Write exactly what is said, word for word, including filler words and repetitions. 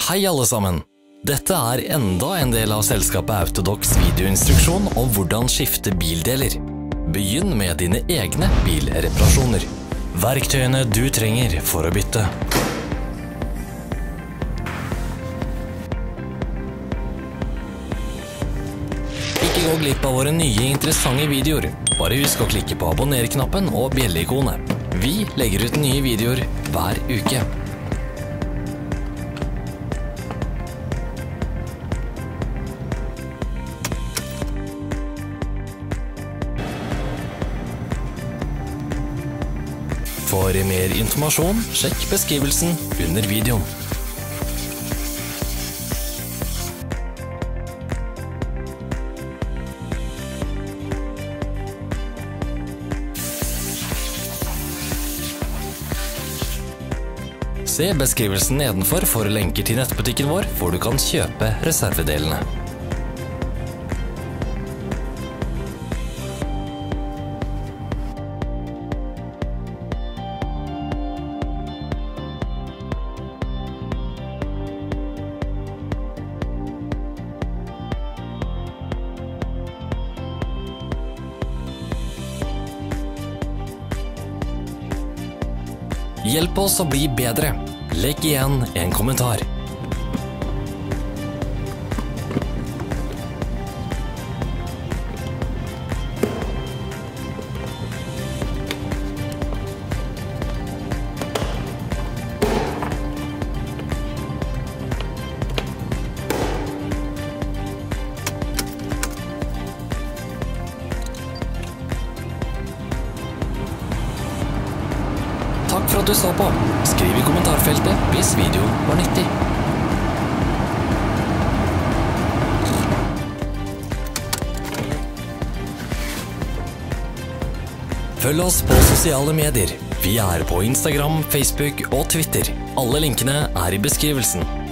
Hei alle sammen! Dette er enda en del av selskapet Autodocs videoinstruksjon om hvordan skifte bildeler. Begynn med dine egne bilreparasjoner. Verktøyene du trenger for å bytte. Ikke gå glipp av våre nye interessante videoer. Bare husk å klikke på abonner-knappen og bjelle-ikonet. Vi legger ut nye videoer hver uke. For mer informasjon, sjekk beskrivelsen under videoen. Se beskrivelsen nedenfor for lenker til nettbutikken vår, hvor du kan kjøpe reservedelene. Hjelp oss å bli bedre. Legg igjen en kommentar. Takk for at du så på. Skriv i kommentarfeltet hvis videoen var nyttig. Følg oss på sosiale medier. Vi er på Instagram, Facebook og Twitter. Alle linkene er i beskrivelsen.